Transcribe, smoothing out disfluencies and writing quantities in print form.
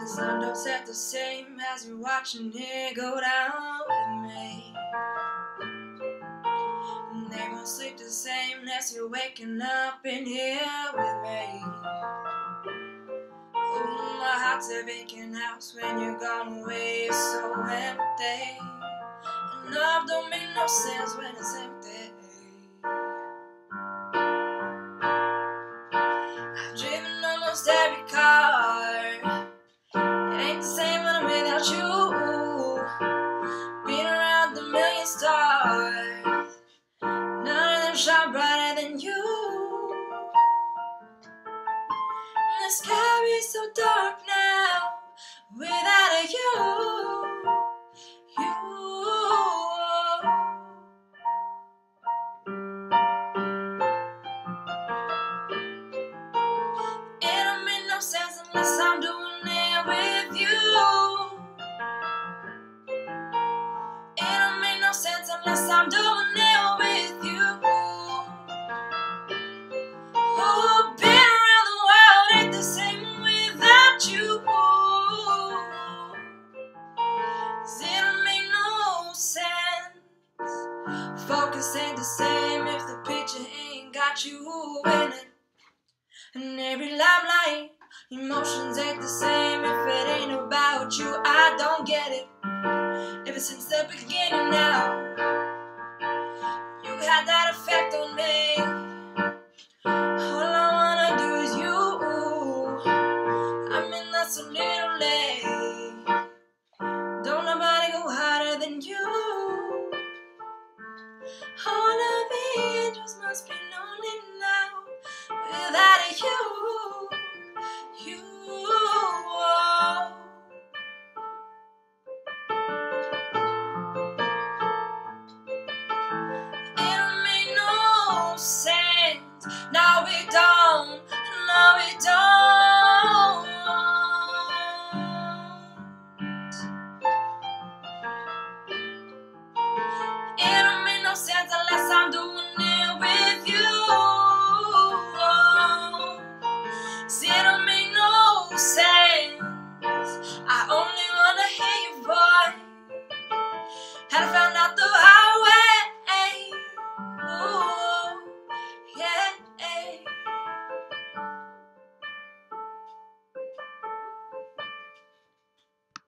The sun don't set the same as you're watching it go down with me. And they won't sleep the same as you're waking up in here with me. Oh, my heart's a vacant house when you're gone away, it's so empty. And love don't make no sense when it's empty. I've driven almost every car. It ain't the same when I'm without you. Been around a million stars, none of them shine brighter than you. The sky is so dark now without you. It don't make no sense unless I'm doing it with you. It don't make no sense unless I'm doing it with you. Oh, being around the world ain't the same without you. 'Cause it don't make no sense. Focus ain't the same if the picture ain't got you in it. And every limelight, emotions ain't the same if it ain't about you. I don't get it. Ever since the beginning now, you had that effect on me. All I wanna do is you. I mean, that's a little late. Don't nobody go harder than you. All of the angels must be lonely now without you. It don't make no sense. Now we don't.